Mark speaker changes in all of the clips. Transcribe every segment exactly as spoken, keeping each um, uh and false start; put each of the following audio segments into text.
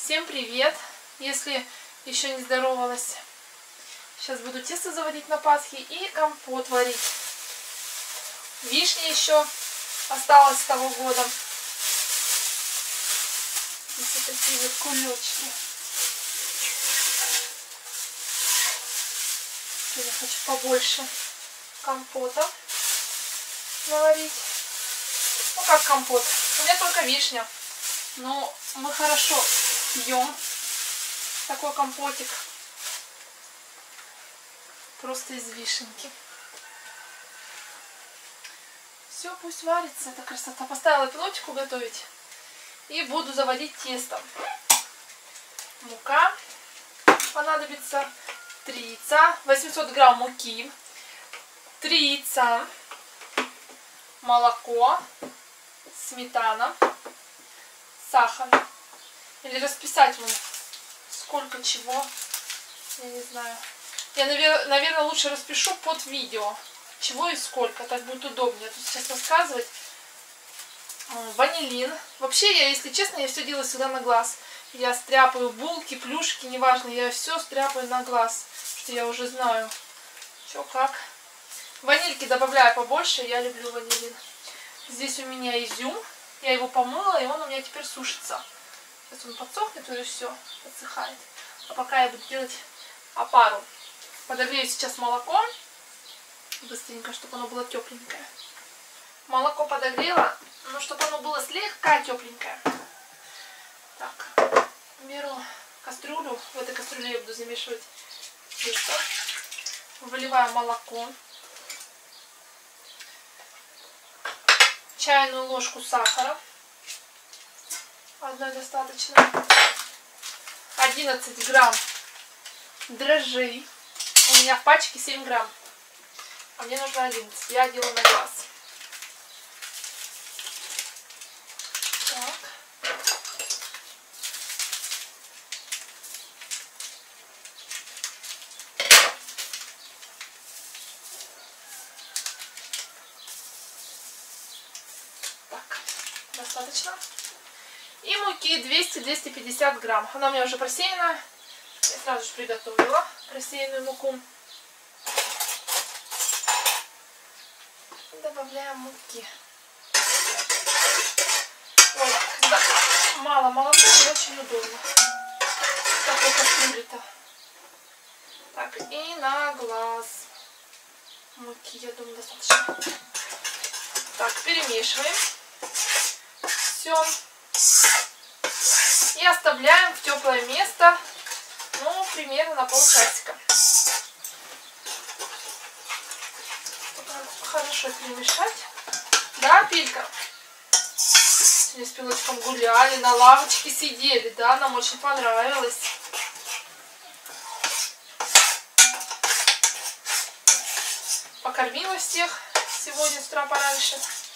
Speaker 1: Всем привет! Если еще не здоровалась, сейчас буду тесто заводить на Пасхе и компот варить. Вишня еще осталась с того года. Здесь вот такие вот кулечки. Я хочу побольше компота наварить. Ну как компот? У меня только вишня. Но мы хорошо пьем такой компотик. Просто из вишенки. Все, пусть варится. Это красота. Поставила пилотику готовить. И буду заводить тесто. Мука. Понадобится три яйца. восемьсот грамм муки. три яйца. Молоко. Сметана. Сахар. Или расписать вам сколько чего. Я не знаю. Я, наверное, лучше распишу под видео. Чего и сколько. Так будет удобнее. Тут сейчас рассказывать. Ванилин. Вообще, я, если честно, я все делаю всегда на глаз. Я стряпаю булки, плюшки, неважно. Я все стряпаю на глаз. Потому что я уже знаю, что как. Ванильки добавляю побольше. Я люблю ванилин. Здесь у меня изюм. Я его помыла, и он у меня теперь сушится. Сейчас он подсохнет, уже все подсыхает. А пока я буду делать опару. Подогрею сейчас молоко. Быстренько, чтобы оно было тепленькое. Молоко подогрела, но чтобы оно было слегка тепленькое. Так, беру кастрюлю. В этой кастрюле я буду замешивать тесто. Выливаю молоко. Чайную ложку сахара. Одной достаточно. одиннадцать грамм дрожжей. У меня в пачке семь грамм. А мне нужно одиннадцать. Я делаю на глаз. Так. Так. Достаточно. И муки двести — двести пятьдесят грамм. Она у меня уже просеяна. Я сразу же приготовила просеянную муку. Добавляем муки. Ой, когда мало молока, это очень удобно. Такой кастрюли-то. Так, и на глаз. Муки, я думаю, достаточно. Так, перемешиваем. Все. И оставляем в теплое место, ну, примерно на полчасика. Хорошо перемешать. Да, Пилька? Сегодня с пилотиком гуляли, на лавочке сидели, да, нам очень понравилось. Покормила всех сегодня с утра пораньше.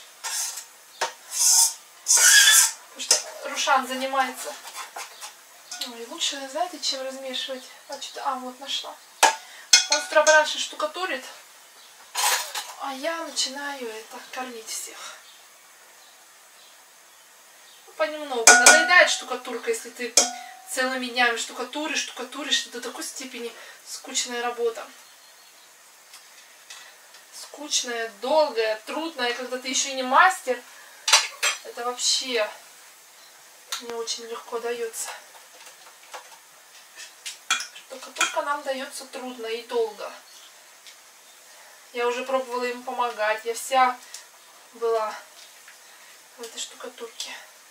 Speaker 1: Потому что Рушан занимается. Ой, лучше, знаете, чем размешивать. А, что-то, а, вот нашла. Он с утра пораньше штукатурит. А я начинаю это кормить всех. Ну, понемногу. Надоедает штукатурка, если ты целыми днями штукатуришь, штукатуришь. Это до такой степени скучная работа. Скучная, долгая, трудная. И когда ты еще и не мастер, это вообще не очень легко дается. Штукатурка нам дается трудно и долго. Я уже пробовала им помогать. Я вся была в этой штукатурке.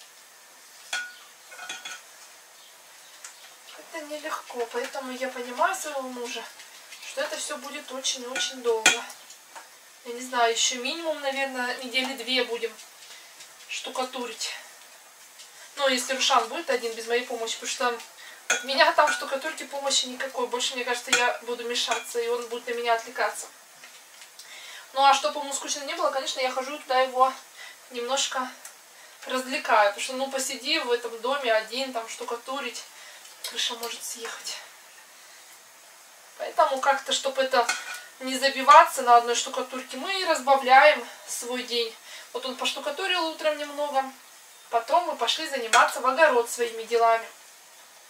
Speaker 1: Это нелегко. Поэтому я понимаю своего мужа, что это все будет очень и очень долго. Я не знаю, еще минимум, наверное, недели две будем штукатурить. Ну, если Рушан будет один без моей помощи, потому что от меня там в штукатурке помощи никакой. Больше, мне кажется, я буду мешаться, и он будет на меня отвлекаться. Ну, а чтобы ему скучно не было, конечно, я хожу туда его немножко развлекаю. Потому что, ну, посиди в этом доме один, там, штукатурить, крыша может съехать. Поэтому как-то, чтобы это не забиваться на одной штукатурке, мы и разбавляем свой день. Вот он поштукатурил утром немного, потом мы пошли заниматься в огород своими делами.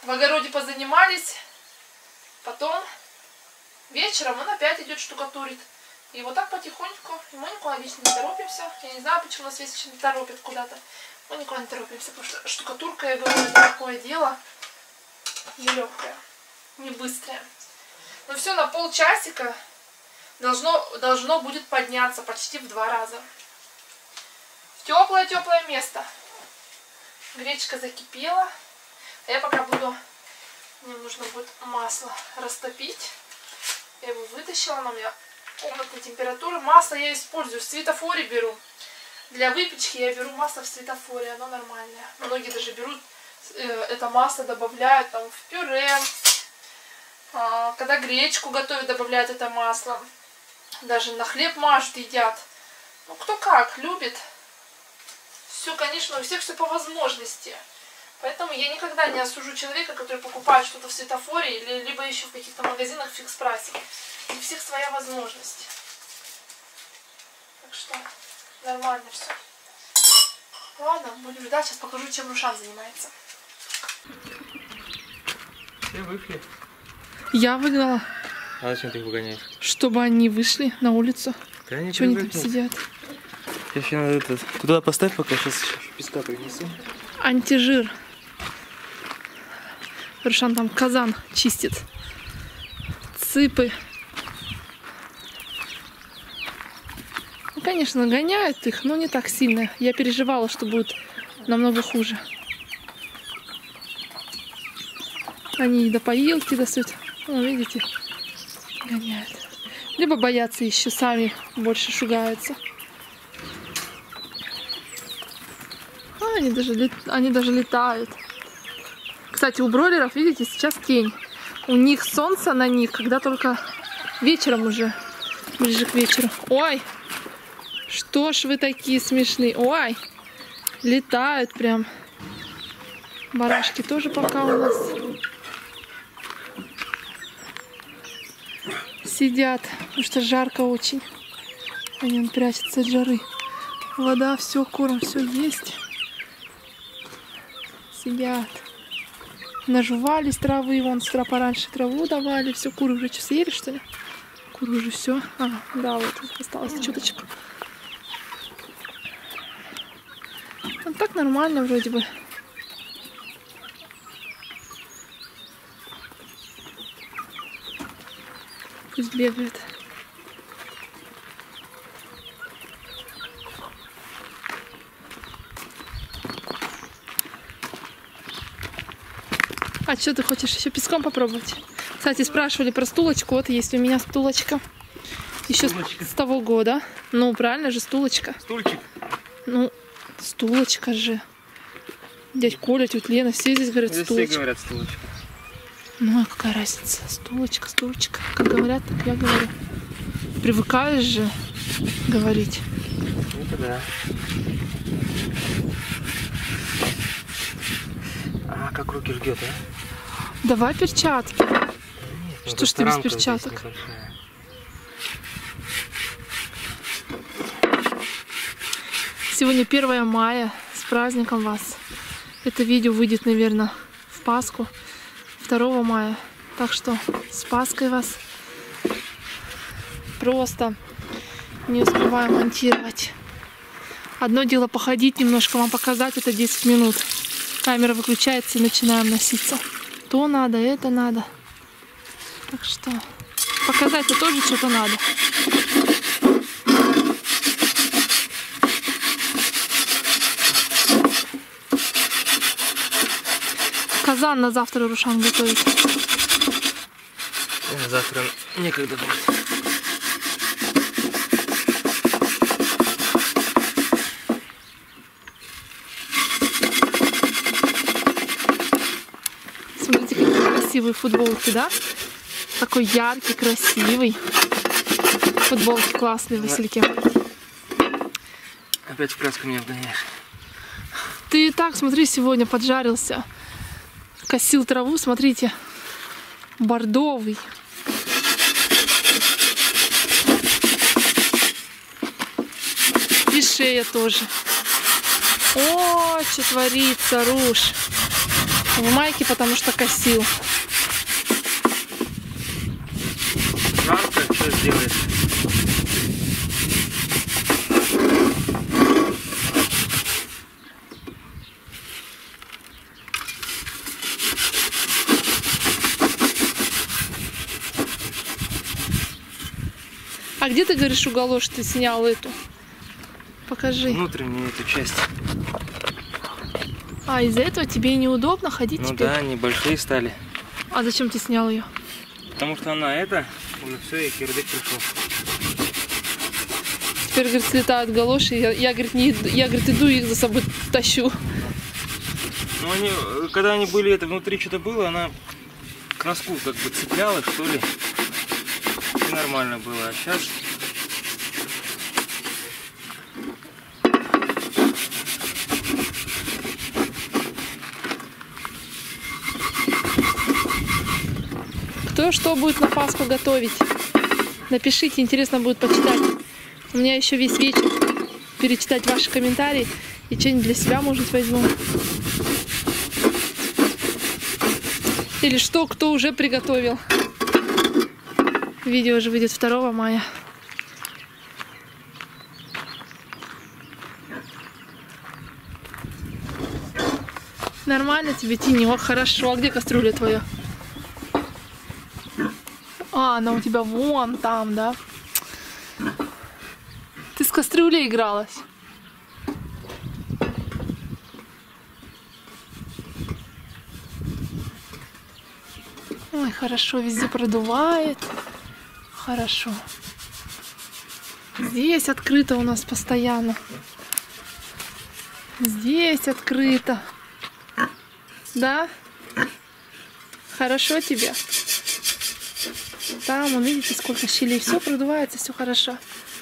Speaker 1: в огороде позанимались, потом вечером он опять идет штукатурить. И вот так потихоньку, мы никуда вечно не торопимся. Я не знаю, почему нас вечно не торопят куда-то. Мы никуда не торопимся, потому что штукатурка, я говорю, это такое дело нелегкое, не быстрое. Но все на полчасика должно, должно будет подняться почти в два раза. В теплое-теплое место. Гречка закипела. А я пока буду... Мне нужно будет масло растопить. Я его вытащила, оно у меня комнатной температуры. Масло я использую, в светофоре беру. Для выпечки я беру масло в светофоре, оно нормальное. Многие даже берут э, это масло, добавляют там в пюре. А, когда гречку готовят, добавляют это масло. Даже на хлеб мажут, едят. Ну, кто как, любит. Все, конечно, у всех все по возможности. Поэтому я никогда не осужу человека, который покупает что-то в светофоре или либо еще в каких-то магазинах в фикс-прайсе. У всех своя возможность. Так что нормально все. Ладно, будем ждать. Сейчас покажу, чем Рушан занимается.
Speaker 2: Все вышли.
Speaker 1: Я выгнала.
Speaker 2: А зачем ты их выгоняешь?
Speaker 1: Чтобы они вышли на улицу.
Speaker 2: Да они
Speaker 1: Чего они там сидят?
Speaker 2: Сейчас надо этот... Туда поставь, пока сейчас песка принесу.
Speaker 1: Антижир. Рушан там казан чистит. Цыпы. Ну, конечно, гоняют их, но не так сильно. Я переживала, что будет намного хуже. Они до поилки достают. Ну, видите, гоняют. Либо боятся еще, сами больше шугаются. А, они даже, лет... они даже летают. Кстати, у бройлеров, видите, сейчас тень. У них солнце на них, когда только вечером уже, ближе к вечеру. Ой, что ж вы такие смешные. Ой, летают прям. Барашки тоже пока у нас сидят, потому что жарко очень. Они он прячутся от жары. Вода, все, корм, все есть. Сидят. Нажувались травы, вон с утра пораньше траву давали. Все, куры уже что, съели, что ли? Куры уже все. А, да, вот осталось чуточку. Ну, так нормально вроде бы. Пусть бегает. А что ты хочешь еще песком попробовать? Кстати, спрашивали про стулочку. Вот есть у меня стулочка. Еще стулочка. С того года. Ну, правильно же, стулочка.
Speaker 2: Стульчик.
Speaker 1: Ну, стулочка же. Дядь Коля, тетя Лена, все здесь говорят
Speaker 2: здесь
Speaker 1: стулочка.
Speaker 2: Все говорят стулочка.
Speaker 1: Ну, а какая разница? Стулочка, стулочка. Как говорят, так я говорю. Привыкаешь же говорить.
Speaker 2: Это да. А как руки жгет, а?
Speaker 1: Давай перчатки.
Speaker 2: Нет,
Speaker 1: что ж ты без перчаток? Сегодня первое мая. С праздником вас. Это видео выйдет, наверное, в Пасху. второго мая. Так что с Пасхой вас. Просто не успеваю монтировать. Одно дело походить немножко, вам показать, это десять минут. Камера выключается и начинаем носиться. То надо, это надо. Так что показать-то тоже что-то надо. Казан на завтра Рушан готовит.
Speaker 2: Завтра некогда будет.
Speaker 1: Смотрите, какие красивые футболки, да? Такой яркий, красивый. Футболки классные, Васильки.
Speaker 2: Опять в краску меня вгоняешь.
Speaker 1: Ты и так, смотри, сегодня поджарился. Косил траву, смотрите. Бордовый. И шея тоже. О, что творится, Руш. В майке, потому что косил.
Speaker 2: Жарко, что сделаешь?
Speaker 1: А где ты говоришь, уголок, что ты снял эту? Покажи.
Speaker 2: Внутреннюю эту часть.
Speaker 1: А, из-за этого тебе неудобно ходить
Speaker 2: Ну
Speaker 1: теперь?
Speaker 2: да, они большие стали.
Speaker 1: А зачем ты снял ее?
Speaker 2: Потому что она это, уже все, я кирдык пришел.
Speaker 1: Теперь, говорит, слетают галоши, я, я, говорит, не, я, говорит, иду их за собой тащу.
Speaker 2: Ну они, когда они были, это внутри что-то было, она к носку как бы цеплялась, что ли. И нормально было, а сейчас...
Speaker 1: Кто что будет на Пасху готовить? Напишите, интересно будет почитать. У меня еще весь вечер перечитать ваши комментарии и что-нибудь для себя, может, возьму. Или что, кто уже приготовил. Видео же выйдет второго мая. Нормально тебе, Тинек? Хорошо. А где кастрюля твоя? А, она у тебя вон там, да? Ты с кастрюлей игралась? Ой, хорошо, везде продувает. Хорошо. Здесь открыто у нас постоянно. Здесь открыто. Да? Хорошо тебе? Там, вон, видите, сколько щелей. Все продувается, все хорошо.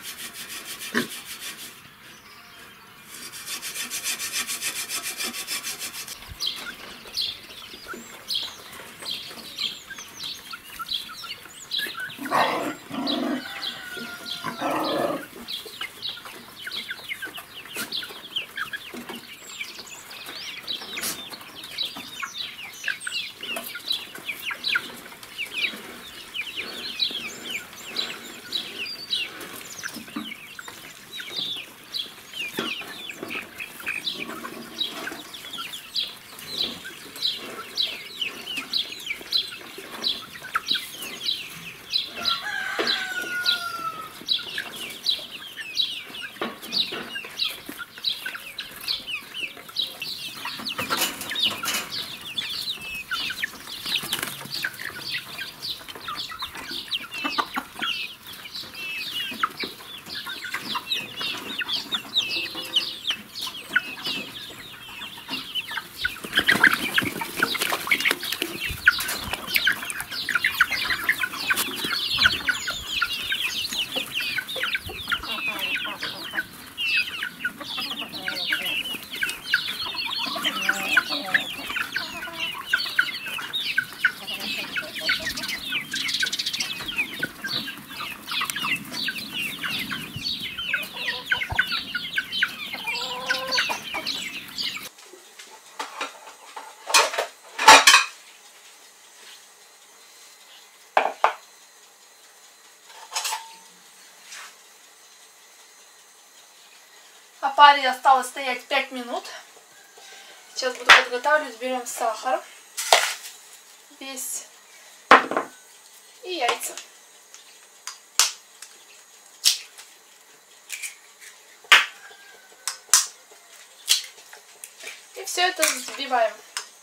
Speaker 1: А паре осталось стоять пять минут. Сейчас буду подготавливать. Берем сахар. Весь. И яйца. И все это взбиваем.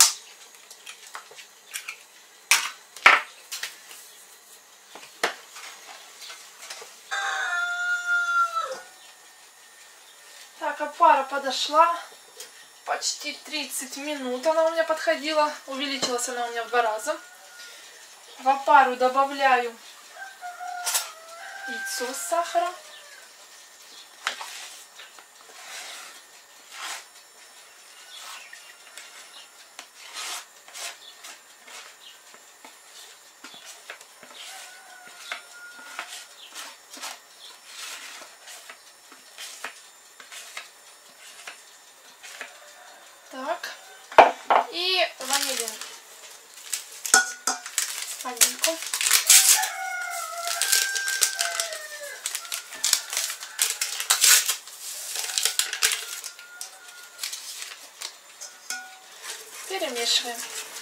Speaker 1: Так, а пара подошла. Почти тридцать минут она у меня подходила. Увеличилась она у меня в два раза. В опару добавляю яйцо с сахаром. Так. И ванилин. Ванильку. Перемешиваем.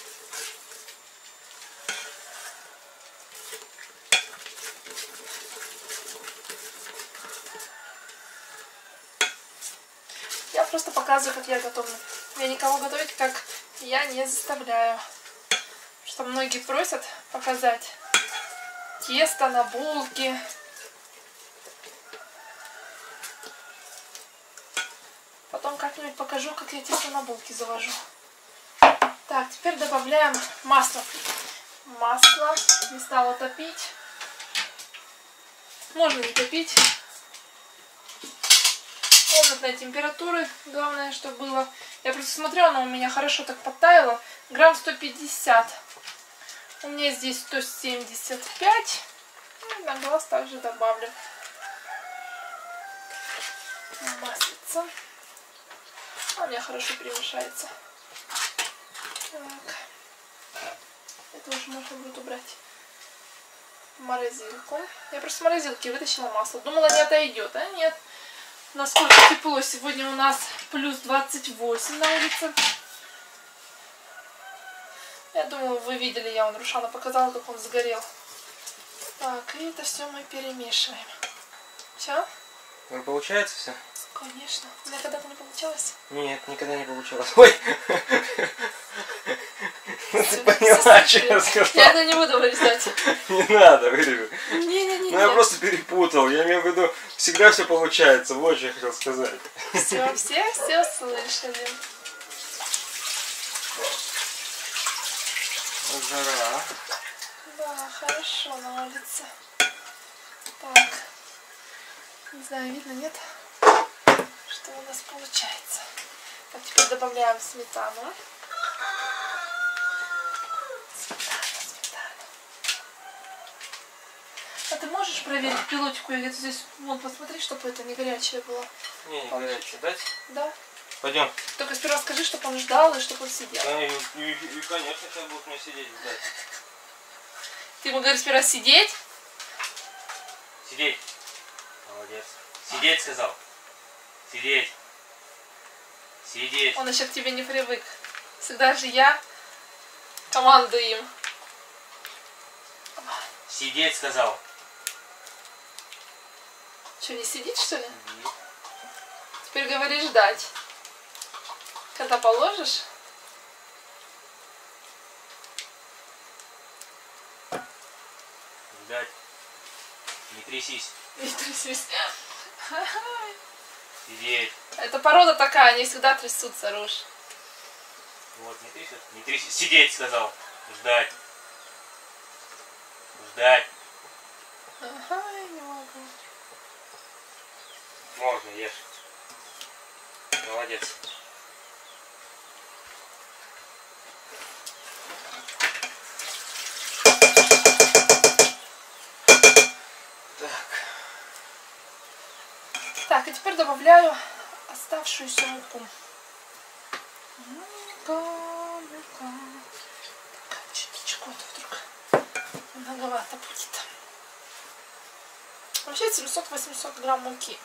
Speaker 1: Я просто показываю, как я готовлю. Я никого готовить, как я, не заставляю. Что многие просят показать тесто на булки. Потом как-нибудь покажу, как я тесто на булки завожу. Так, теперь добавляем масло. Масло не стала топить. Можно не топить. Комнатной температуры. Главное, чтобы было... Я просто смотрела, она у меня хорошо так подтаяла. Грамм сто пятьдесят. У меня здесь сто семьдесят пять. И на глаз также добавлю. Маслица. А у меня хорошо перемешается. Так. Это уже можно будет убрать в морозилку. Я просто с морозилки вытащила масло. Думала, не отойдет, а нет. Насколько тепло. Сегодня у нас плюс двадцать восемь на улице. Я думаю, вы видели, я вон Рушана показала, как он сгорел. Так, и это все мы перемешиваем. Все?
Speaker 2: Ну, получается все?
Speaker 1: Конечно. У меня когда-то не получалось?
Speaker 2: Нет, никогда не получалось. Ой! Ну ты поняла, что я сказал.
Speaker 1: Я это не буду вырезать.
Speaker 2: Не надо, вырежу.
Speaker 1: Не-не-не.
Speaker 2: Ну я просто перепутал. Я имею в виду, всегда все получается. Вот что я хотел сказать.
Speaker 1: Все, все, все слышали.
Speaker 2: Жара.
Speaker 1: Да, хорошо навалится. Так. Не знаю, видно, нет? Что у нас получается. Так, теперь добавляем сметану. Сметана, сметана. А ты можешь проверить пилотику? Я где-то здесь, вон, посмотри, чтобы это не горячее было.
Speaker 2: Не, не горячее, дать?
Speaker 1: Да.
Speaker 2: Пойдем.
Speaker 1: Только сперва скажи, чтобы он ждал и чтобы он сидел.
Speaker 2: Да, и, и, и конечно, сейчас будут мне сидеть ждать.
Speaker 1: Ты ему говоришь сперва сидеть?
Speaker 2: Сидеть. Молодец. Сидеть сказал. Сидеть. Сидеть.
Speaker 1: Он еще к тебе не привык. Всегда же я командую им.
Speaker 2: Сидеть сказал.
Speaker 1: Что, не сидит, что ли? Нет. Теперь говори ждать. Когда положишь?
Speaker 2: Ждать. Не трясись.
Speaker 1: Не трясись.
Speaker 2: Сидеть.
Speaker 1: Это порода такая, они всегда трясутся, Руш.
Speaker 2: Вот, не трясись. Не трясись. Сидеть сказал. Ждать. Ждать.
Speaker 1: Ага, я не могу.
Speaker 2: Можно, ешь. Молодец. Так.
Speaker 1: Так, и теперь добавляю оставшуюся муку. Мука, мука. Так, чуточку, а то вдруг многовато будет. Вообще семьсот-восемьсот грамм муки.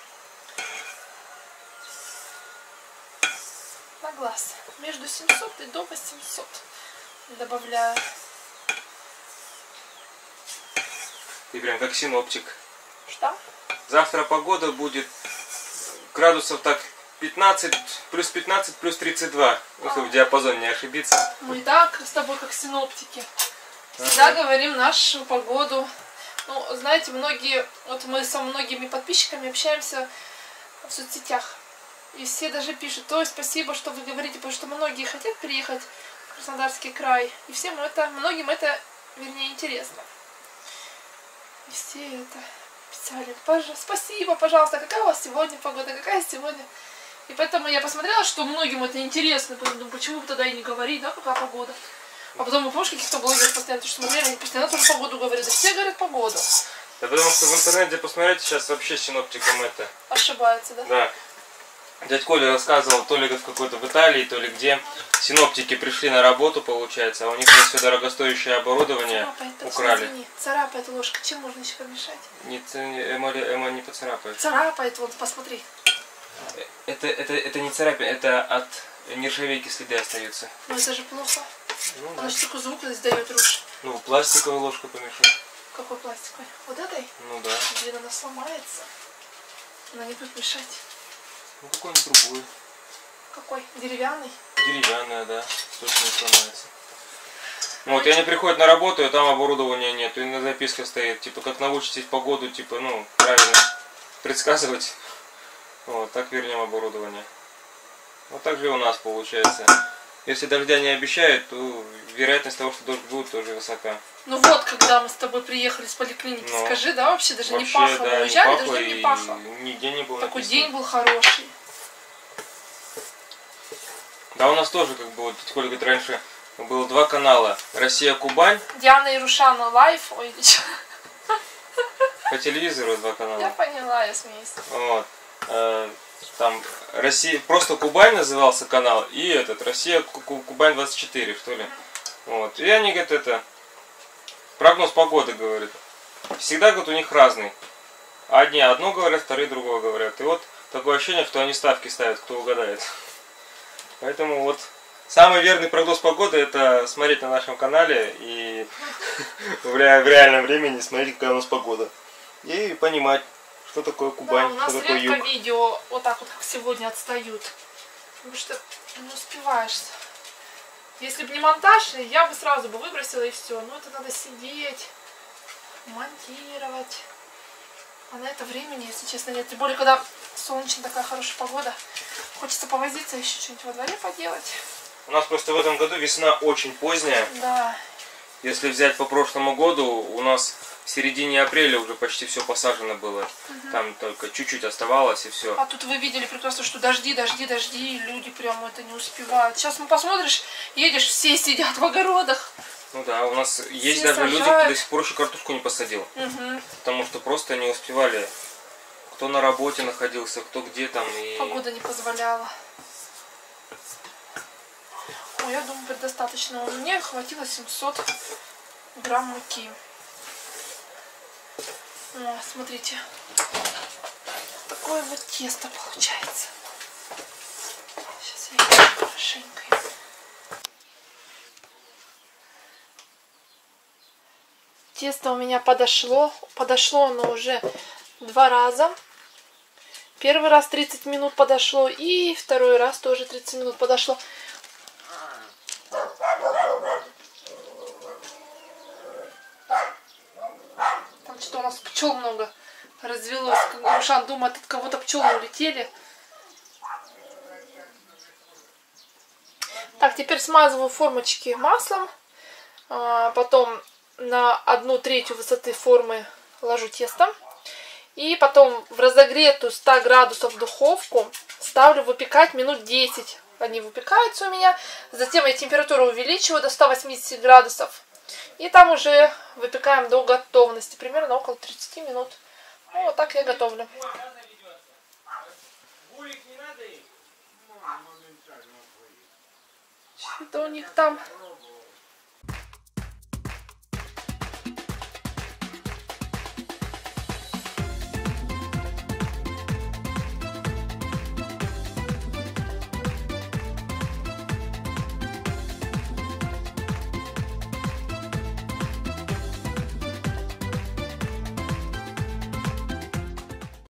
Speaker 1: На глаз. Между семьсот и до восьмисот добавляю.
Speaker 2: Ты прям как синоптик.
Speaker 1: Что?
Speaker 2: Завтра погода будет градусов так пятнадцать, плюс пятнадцать, плюс тридцать два. Ну, чтобы в диапазоне не ошибиться.
Speaker 1: Мы и так с тобой как синоптики. Всегда ага. говорим нашу погоду. Ну, знаете, многие, вот мы со многими подписчиками общаемся в соцсетях. И все даже пишут: ой, спасибо, что вы говорите, потому что многие хотят приехать в Краснодарский край. И всем это, многим это, вернее, интересно. И все это писали: пожалуйста, спасибо, пожалуйста, какая у вас сегодня погода, какая сегодня. И поэтому я посмотрела, что многим это интересно. Думаю, почему бы тогда и не говорить, да, какая погода. А потом, мы, помнишь, каких-то блогеров постоянно, что смотрели, они постоянно тоже погоду говорят. Да все говорят погоду.
Speaker 2: Да потому что в интернете посмотрите, сейчас вообще синоптиком это...
Speaker 1: Ошибаются, да?
Speaker 2: Да. Дядь Коля рассказывал, то ли в какой-то в Италии, то ли где. Синоптики пришли на работу, получается, а у них все дорогостоящее оборудование
Speaker 1: Царапает,
Speaker 2: украли.
Speaker 1: извини. Царапает ложка. Чем можно еще помешать?
Speaker 2: Не, эмаль, эмаль не поцарапает.
Speaker 1: Царапает, вот посмотри.
Speaker 2: Это, это, это не царапин, это от нержавейки следы остаются.
Speaker 1: Ну это же плохо.
Speaker 2: Ну,
Speaker 1: Она
Speaker 2: да.
Speaker 1: же такой звук издает руж.
Speaker 2: Ну, пластиковую ложку помешай.
Speaker 1: Какой пластиковый? Вот этой?
Speaker 2: Ну да.
Speaker 1: Блин, она сломается. Она не будет мешать.
Speaker 2: Ну какой-нибудь другой.
Speaker 1: Какой? Деревянный?
Speaker 2: Деревянная, да. Точно не сломается. Ну, вот, и они приходят на работу, и там оборудования нет. И на записке стоит, типа, как научитесь погоду, типа, ну, правильно предсказывать. Вот, так вернем оборудование. Вот так же и у нас получается. Если дождя не обещают, то вероятность того, что дождь будет, тоже высока.
Speaker 1: Ну вот, когда мы с тобой приехали с поликлиники,
Speaker 2: Ну,
Speaker 1: скажи, да, вообще даже
Speaker 2: вообще,
Speaker 1: не пахло.
Speaker 2: да,
Speaker 1: Мы уезжали,
Speaker 2: не
Speaker 1: даже
Speaker 2: пахло,
Speaker 1: не пахло.
Speaker 2: Нигде не было
Speaker 1: Такой
Speaker 2: написано.
Speaker 1: день был хороший.
Speaker 2: Да, у нас тоже, как бы, вот, сколько говорит, раньше было два канала. Россия-Кубань.
Speaker 1: Диана и Рушана лайф. Ой, или что?
Speaker 2: По телевизору два канала.
Speaker 1: Я поняла, я смеюсь.
Speaker 2: Вот. Э, Там Россия, просто Кубань назывался канал, и этот, Россия Кубань двадцать четыре, что ли. Вот. И они, говорят, это, прогноз погоды, говорят. Всегда, говорят, у них разный. Одни одно говорят, вторые другое говорят. И вот такое ощущение, что они ставки ставят, кто угадает. Поэтому вот самый верный прогноз погоды — это смотреть на нашем канале и в реальном времени смотреть, какая у нас погода. И понимать, что такое Кубань,
Speaker 1: Да, у нас
Speaker 2: что такое
Speaker 1: редко
Speaker 2: юг.
Speaker 1: видео вот так вот, как сегодня, отстают. Потому что не успеваешь. Если бы не монтаж, я бы сразу бы выбросила и все. Но это надо сидеть, монтировать. А на это времени, если честно, нет. Тем более, когда солнечная такая хорошая погода, хочется повозиться, еще что-нибудь во дворе поделать.
Speaker 2: У нас просто в этом году весна очень поздняя.
Speaker 1: Да.
Speaker 2: Если взять по прошлому году, у нас в середине апреля уже почти все посажено было. Угу. Там только чуть-чуть оставалось и все.
Speaker 1: А тут вы видели прекрасно, что дожди, дожди, дожди, и люди прямо это не успевают. Сейчас мы посмотришь, едешь, все сидят в огородах.
Speaker 2: Ну да, у нас есть
Speaker 1: все
Speaker 2: даже
Speaker 1: сажают.
Speaker 2: люди, кто до сих пор еще картошку не посадил.
Speaker 1: Угу.
Speaker 2: Потому что просто не успевали. Кто на работе находился, кто где там. И...
Speaker 1: Погода не позволяла. Ой, я думаю, предостаточно. Мне хватило семьсот грамм муки. О, смотрите. Такое вот тесто получается. Сейчас я его хорошенько. Тесто у меня подошло. Подошло оно уже два раза. Первый раз тридцать минут подошло. И второй раз тоже тридцать минут подошло. Там что у нас пчел много развелось. Рушан думает, от кого-то пчелы улетели. Так, теперь смазываю формочки маслом. А, потом на одну третью высоты формы ложу тесто. И потом в разогретую сто градусов духовку ставлю выпекать минут десять. Они выпекаются у меня. Затем я температуру увеличиваю до ста восьмидесяти градусов. И там уже выпекаем до готовности. Примерно около тридцати минут. Ну, вот так я готовлю. Что у них там?